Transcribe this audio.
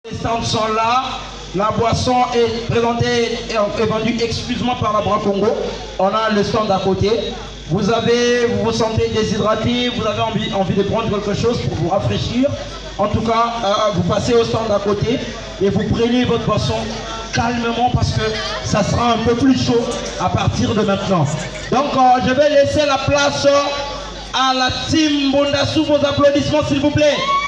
Les stands sont là. La boisson est présentée et vendue exclusivement par la Bras Congo. On a le stand à côté. Vous vous sentez déshydraté, vous avez envie de prendre quelque chose pour vous rafraîchir. En tout cas, vous passez au stand à côté et vous prenez votre boisson calmement parce que ça sera un peu plus chaud à partir de maintenant. Donc, je vais laisser la place à la team Bondassou. Vos applaudissements, s'il vous plaît.